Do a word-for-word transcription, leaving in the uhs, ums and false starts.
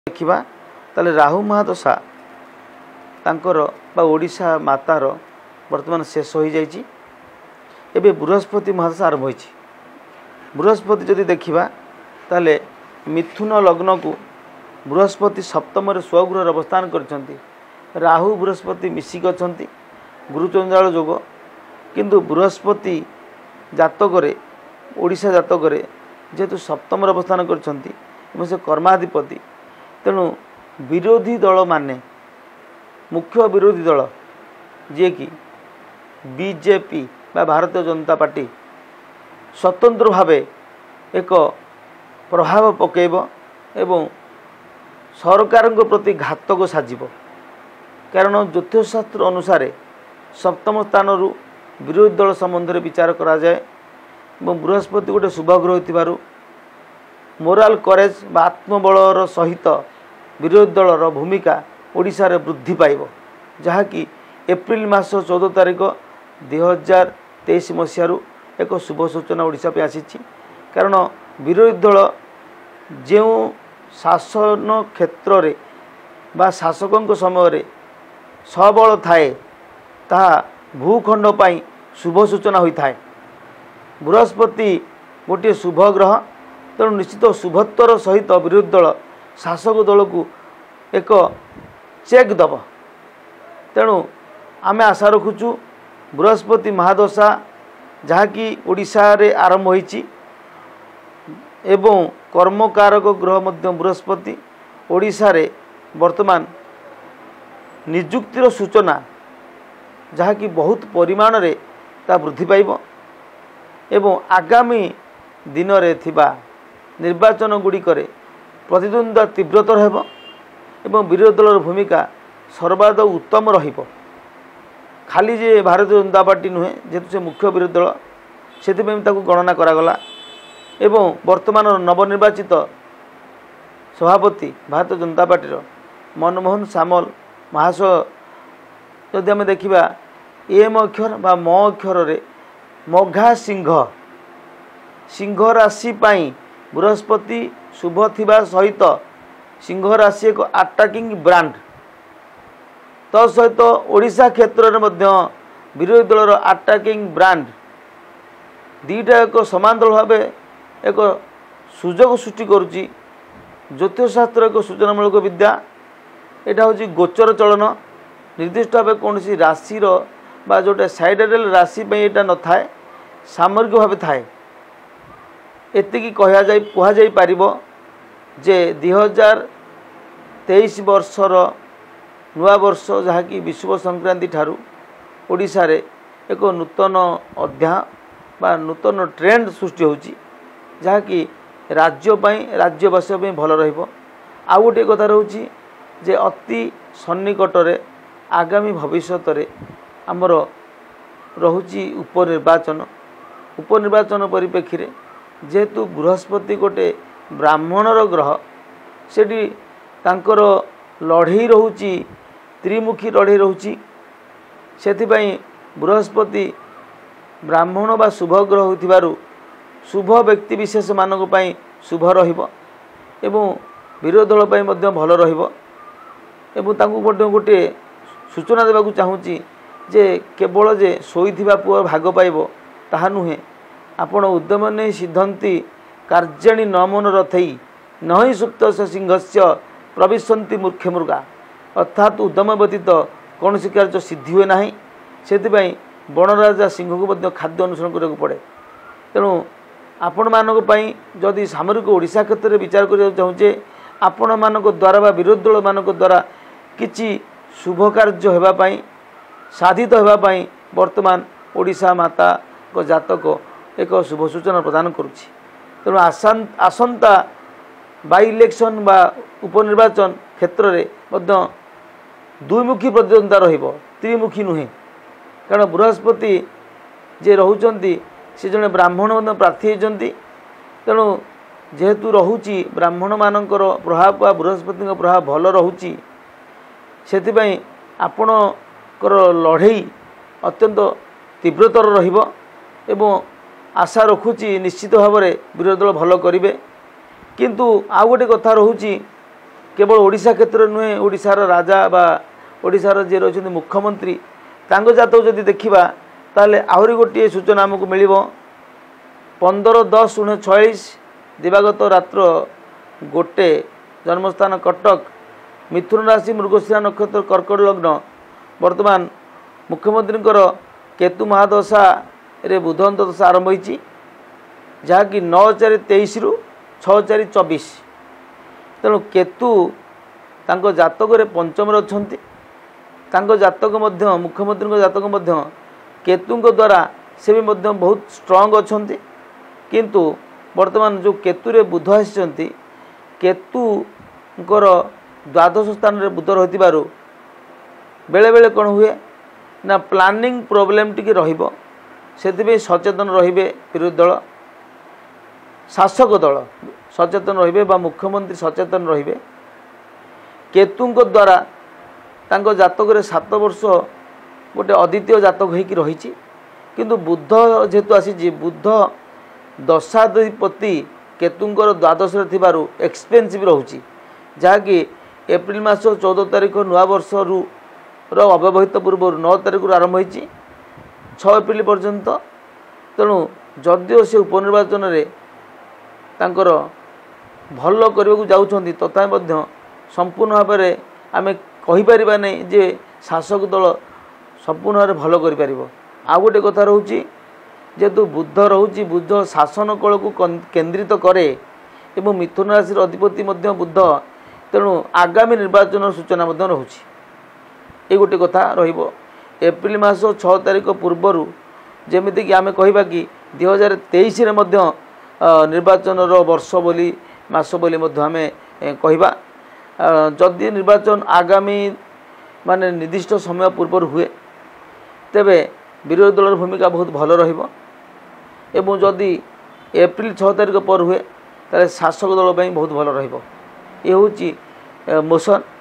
देखा ताले राहु महादशा तांकर बा ओडिशा मातार वर्तमान शेष हो जाइए। एबे बृहस्पति महादशा आरंभ होइछि। बृहस्पति जदि देखा ताले मिथुन लग्न को बृहस्पति सप्तम स्वगृह अवस्थान करछंती। राहु बृहस्पति मिसिक अछंती गुरुचंडाल जोग, किंतु बृहस्पति जातक ओडिशा जातक जेहेतु सप्तम अवस्थान करछंती से कर्माधिपति, तेणु विरोधी दल माने मुख्य विरोधी दल जे कि बीजेपी बा भारतीय जनता पार्टी स्वतंत्र भावे एक प्रभाव पकेब एवं सरकार प्रति घातक साजिब। कारण ज्योतिषशास्त्र अनुसार सप्तम स्थान विरोधी दल संबंध में विचार करा जाए। बृहस्पति गोटे शुभ ग्रह थिबारु मोराल करेज बा आत्मबलर सहित विरोधी दलर भूमिका ओडिशा रे वृद्धि पाइब, जहाँकि एप्रिल मास चौदह तारिख दुई हजार तेईस मसीह एक शुभ सूचना ओडिशा पे आसी। कारण विरोधी दल जो शासन क्षेत्र रे बा शासकों समय सबल थाए ताहा भूखंड पाई शुभ सूचना होता है। बृहस्पति गोटे शुभ ग्रह, तेणु निश्चित शुभत्वर सहित विरोधी दल शासक दल को एक चेक दब। तेणु आमे आशा रखुचु बृहस्पति महादशा जहाँकि ओडिशा रे आरंभ होइछि एवं कर्मकारक ग्रह मध्य बृहस्पति ओडिशा रे वर्तमान निजुक्तिर सूचना जहाँकि बहुत परिमाण रे ता वृद्धि पाइब एवं आगामी दिन रे थिबा निर्वाचन गुड़िकरे प्रतिद्वंद्विता तीव्रतर हेब एवं विरोधी दलर भूमिका सर्वादौ उत्तम रहिब। खाली जे भारतीय जनता पार्टी नुहे जेहेतु से मुख्य विरोधी दल से गणना करागला एवं वर्तमान नवनिर्वाचित सभापति भारतीय जनता पार्टी मनमोहन सामल महाशय जदि आम देखा एम अक्षर बा म अक्षर रे मघा सिंह सिंह राशि पाई बृहस्पति शुभ थिबा सहित सिंह राशि एक अटैकिंग ब्रांड तसहित ओडिशा क्षेत्र में विरोधी दलर अटैकिंग ब्रांड दीटा एक समांतर भाव एक सुजोग सृष्टि करुच्ची। ज्योतिषशास्त्र एक सूचनामूलक विद्या, यहाँ हूँ गोचर चलन निर्दिष्ट भाव कौन राशि बा जोटा साइडेल राशि यहाँ न थाए सामरिक भाव थाए। एतिकी कह जाय कह जाय पारिबो जे दुई हजार तेईस वर्षर नुआ वर्ष जहाँकि विश्व संक्रांति ठारू ओडिशा रे एक नूतन अध्याय बा नूतन ट्रेंड सृष्टि होची, जहाँकि राज्य पाई राज्यवासी पाई भल रहिबो। आउ गोटे कथा रहउची जे अति सन्निकटरे आगामी भविष्यत रे आमर रहुची उपनिर्वाचन उपनिर्वाचन परिप्रेक्षी रे जेहेतु बृहस्पति गोटे ब्राह्मणर ग्रह सेठी तांकर लड़ई रोची त्रिमुखी लड़ई रोची सेथिपाई बृहस्पति ब्राह्मण बा शुभ ग्रह होथिबारु शुभ व्यक्ति विशेष मानक पई शुभ रहिबो एवं विरोधी दल पई मध्य भल रहिबो। एवं तांकु गोटे गोटे सूचना देबाकू चाहूँगी जे केवल जे शोइथिबा पुआ भाग पाइबो ताहा नुहे, आपण उद्यम नहीं सिद्धंती कार्याणी न मन रथई नहीं सुप्त से सिंहस्य प्रविशंति मूर्खे मृगा, अर्थात उद्यम व्यतीत कौन कार्य सिद्धि हुए ना। से बनराजा सिंह को खाद्य अनुसरण करने पड़े। तेणु आपण मानक पई जदि सामरिक ओडिशा क्षेत्र में विचार करने चाहूँचे आपण मानक द्वारा बा विरोधी दल मानक द्वारा किछि शुभ कार्य होगापाई साधित होगापाई वर्तमान ओडिशा माता को जातक एक शुभ सूचना प्रदान करुच्ची। तेणु आसान आसंता बाई इलेक्शन बा उपनिर्वाचन क्षेत्र में दुईमुखी प्रतिद्वंद्विता रहिबो, त्रिमुखी नुहे। कारण बृहस्पति जे रहुचंती से जने ब्राह्मण प्रार्थी होती, तेणु जेहेतु रहुची ब्राह्मण मानकर प्रभाव बा बृहस्पति प्रभाव भल रहुची, सेथिपाई आपणकर लड़ई अत्यंत तीव्रतर रहिबो एवं आशा रखुची निश्चित भाव में विरोधी दल भल करेंगे। किंतु आउ गोटे कथा रोची केवल ओडिशा क्षेत्र नुहे ओडिशार राजा बा ओडिशार जे रही मुख्यमंत्री तांको जातक जदि देखा ताले आहरी गोटे सूचना आमको मिल पंदर दस उन्नीस छयालीस दिवागत रात्र गोटे जन्मस्थान कटक मिथुन राशि मृगशिरा नक्षत्र कर्कट लग्न वर्तमान मुख्यमंत्री केतु महादशा रे बुध दशा आरंभ होती जहाँकि नौ चार तेईस रु छः चार चौबीस तेणु केतु तांको जातक रे पंचम अच्छी तांको जातक मध्य मुख्यमंत्री जातक मध्य केतुंक द्वारा से भी मध्य बहुत स्ट्रंग अच्छी किंतु वर्तमान जो केतु रे बुध आसी केतुंकर द्वादश स्थान रे बुध रही बेले बेले कौन हुए ना प्लानिंग प्रोब्लेम टी रहिबो से सचेतन रहिबे विरोधी दल शासक दल सचेतन रहिबे बा मुख्यमंत्री सचेतन रहिबे केतुंक द्वारा तांको जातक रे सात वर्ष गोटे अद्वितीय जातक होइकी रहिछि किंतु बुध जेतु आसी बुध दशाधिपति केतुंकर द्वादश रे थिबारु एक्सपेंसिव रहउछि जहाँकि एप्रिल मास चौदह तारिख नुआ वर्ष रु रो अव्यवहित पूर्व नौ तारिख रु आरंभ होइछि छह एप्रिल पर्यंत तेणु जदिओ से उपनिर्वाचन रे तांकर भल करने जाउछंती तथा मध्य संपूर्ण भाव में आम कहीपर नहीं जे शासक दल संपूर्ण भाव भल कर आ गोटे कथा रोचे जेहेतु बुध रोचे बुध शासन कल को केन्द्रित करे एवं मिथुन राशि अधिपति मध्य बुध तेणु आगामी निर्वाचन सूचना रोचे ये गोटे कथा रहिबो एप्रिल मास छह तारिख पूर्वर जमीती कि आम कहिबा कि दुई हजार तेईस निर्वाचन वर्ष बोली मास बोली आम कहिबा जदि निर्वाचन आगामी माने निर्दिष्ट समय पूर्वर हुए तेबे विरोधी दल भूमिका बहुत भल रहिबो एवं जदि एप्रिल छह तारिख पर हुए ताले शासक दल बहुत भल रहिबो ये होची मोशन